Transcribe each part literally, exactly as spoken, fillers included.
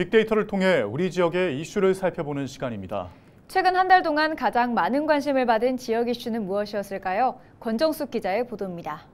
빅데이터를 통해 우리 지역의 이슈를 살펴보는 시간입니다. 최근 한 달 동안 가장 많은 관심을 받은 지역 이슈는 무엇이었을까요? 권정숙 기자의 보도입니다.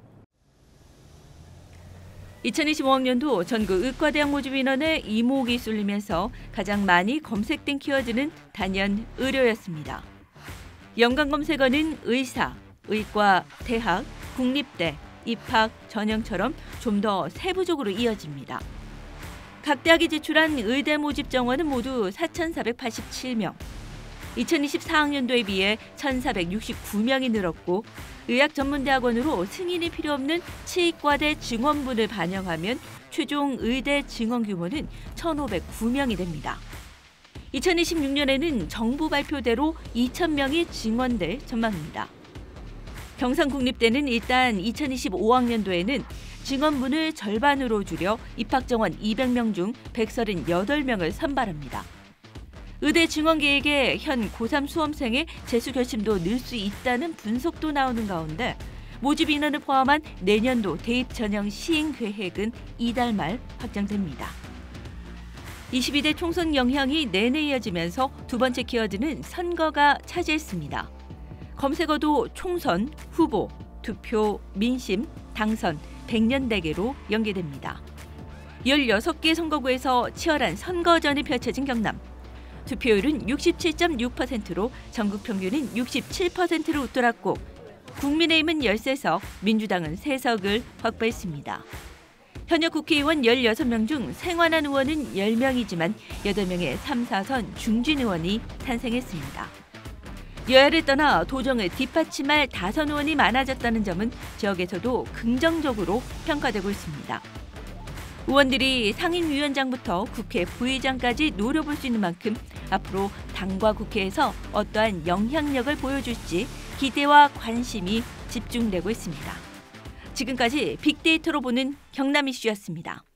이천이십오 학년도 전국 의과대학 모집 인원의 이목이 쏠리면서 가장 많이 검색된 키워드는 단연 의료였습니다. 연관 검색어는 의사, 의과, 대학, 국립대, 입학, 전형처럼 좀 더 세부적으로 이어집니다. 각 대학이 제출한 의대 모집 정원은 모두 사천사백팔십칠 명. 이천이십사 학년도에 비해 천사백육십구 명이 늘었고 의학전문대학원으로 승인이 필요 없는 치과대 증원분을 반영하면 최종 의대 증원 규모는 천오백구 명이 됩니다. 이천이십육 년에는 정부 발표대로 이천 명이 증원될 전망입니다. 경상국립대는 일단 이천이십오 학년도에는 증원분을 절반으로 줄여 입학정원 이백 명 중 백삼십팔 명을 선발합니다. 의대 증원 계획에 현 고삼 수험생의 재수 결심도 늘 수 있다는 분석도 나오는 가운데 모집 인원을 포함한 내년도 대입 전형 시행 계획은 이달 말 확정됩니다. 이십이 대 총선 영향이 내내 이어지면서 두 번째 키워드는 선거가 차지했습니다. 검색어도 총선, 후보, 투표, 민심, 당선, 백년대계로 연계됩니다. 열여섯 개 선거구에서 치열한 선거전이 펼쳐진 경남. 투표율은 육십칠 점 육 퍼센트로 전국 평균인 육십칠 퍼센트를 웃돌았고 국민의힘은 열세 석, 민주당은 세 석을 확보했습니다. 현역 국회의원 열여섯 명 중 생환한 의원은 열 명이지만 여덟 명의 삼, 사선 중진 의원이 탄생했습니다. 여야를 떠나 도정을 뒷받침할 다선 의원이 많아졌다는 점은 지역에서도 긍정적으로 평가되고 있습니다. 의원들이 상임위원장부터 국회 부의장까지 노려볼 수 있는 만큼 앞으로 당과 국회에서 어떠한 영향력을 보여줄지 기대와 관심이 집중되고 있습니다. 지금까지 빅데이터로 보는 경남 이슈였습니다.